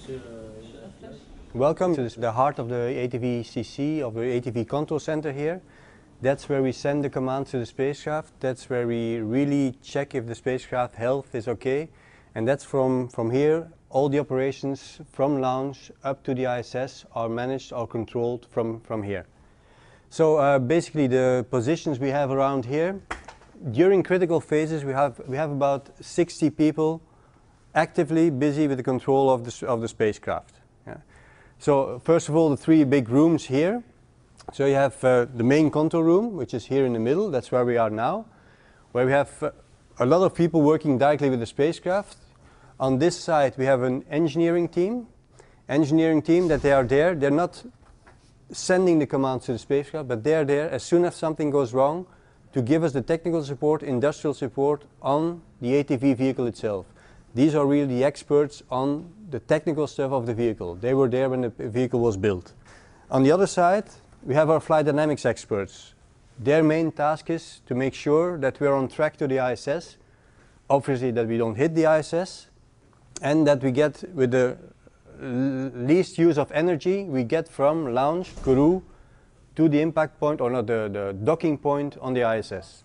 Welcome to the heart of the ATV CC, of the ATV control center here. That's where we send the commands to the spacecraft. That's where we really check if the spacecraft health is okay. And that's from here, all the operations from launch up to the ISS are managed or controlled from here. So basically the positions we have around here, during critical phases we have about 60 people actively busy with the control of the spacecraft. Yeah. So first of all, the three big rooms here. So you have the main control room, which is here in the middle. That's where we are now, where we have a lot of people working directly with the spacecraft. On this side we have an engineering team that they are there. They're not sending the commands to the spacecraft, but they're there as soon as something goes wrong to give us the technical support, industrial support on the ATV vehicle itself. These are really the experts on the technical stuff of the vehicle. They were there when the vehicle was built. On the other side, we have our flight dynamics experts. Their main task is to make sure that we are on track to the ISS, obviously that we don't hit the ISS, and that we get with the least use of energy we get from launch, Kourou, to the impact point, or not, the docking point on the ISS.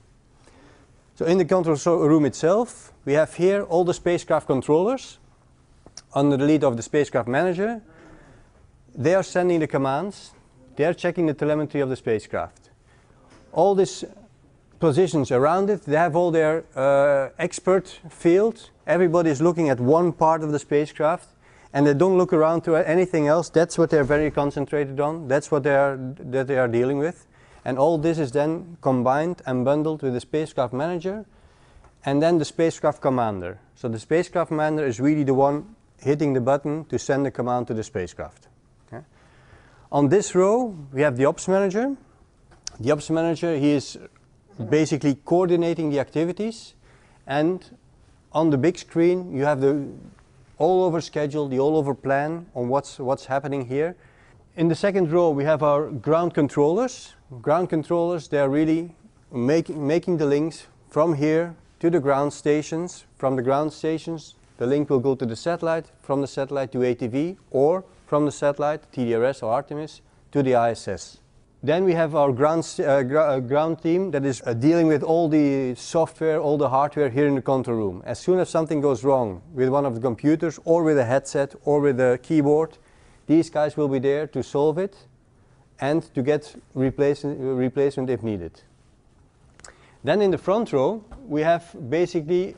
So in the control room itself, we have here all the spacecraft controllers under the lead of the spacecraft manager. They are sending the commands, they are checking the telemetry of the spacecraft. All these positions around it, they have all their expert field. Everybody is looking at one part of the spacecraft and they don't look around to anything else. That's what they're very concentrated on. That's what they are dealing with. And all this is then combined and bundled with the spacecraft manager and then the spacecraft commander. So the spacecraft commander is really the one hitting the button to send the command to the spacecraft. Okay. On this row we have the ops manager. The ops manager, he is basically coordinating the activities, and on the big screen you have the all over schedule, the all over plan on what's happening here. In the second row we have our ground controllers. Ground controllers, they are really making the links from here to the ground stations. From the ground stations the link will go to the satellite, from the satellite to ATV, or from the satellite, TDRS or Artemis, to the ISS. Then we have our ground team that is dealing with all the software, all the hardware here in the control room. As soon as something goes wrong with one of the computers or with a headset or with a keyboard, these guys will be there to solve it and to get replacement if needed. Then in the front row we have basically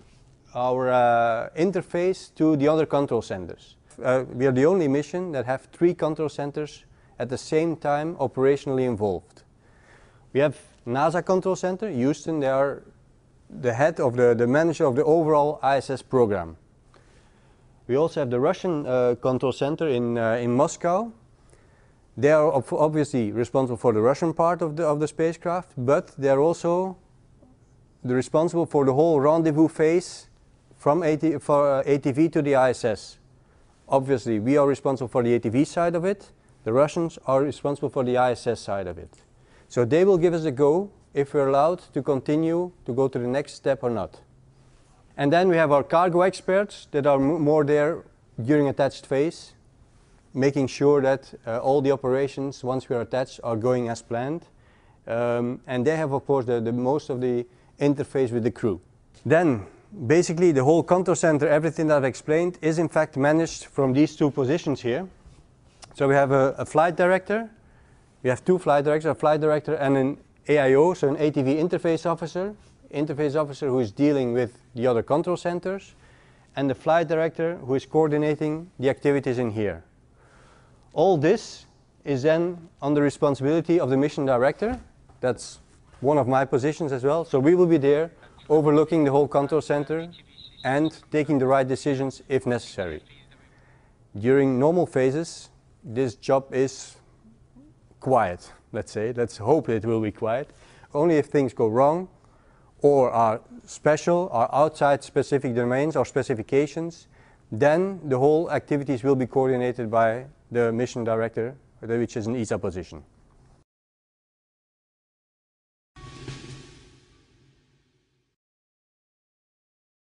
our interface to the other control centers. We are the only mission that have 3 control centers at the same time operationally involved. We have NASA Control Center, Houston. They are the head of the manager of the overall ISS program. We also have the Russian Control Center in Moscow. They are obviously responsible for the Russian part of the spacecraft, but they are also responsible for the whole rendezvous phase from ATV to the ISS. Obviously we are responsible for the ATV side of it. The Russians are responsible for the ISS side of it. So they will give us a go if we're allowed to continue to go to the next step or not. And then we have our cargo experts that are more there during attached phase, making sure that all the operations once we are attached are going as planned. And they have of course the most of the interface with the crew. Then basically the whole control center, everything that I've explained, is in fact managed from these 2 positions here. So we have a flight director, we have 2 flight directors, a flight director and an AIO, so an ATV interface officer who is dealing with the other control centers, and the flight director who is coordinating the activities in here. All this is then on the responsibility of the mission director. That's one of my positions as well. So we will be there overlooking the whole control center and taking the right decisions if necessary. During normal phases, this job is quiet, let's say. Let's hope it will be quiet. Only if things go wrong or are special, are outside specific domains or specifications, then the whole activities will be coordinated by the mission director, which is an ESA position.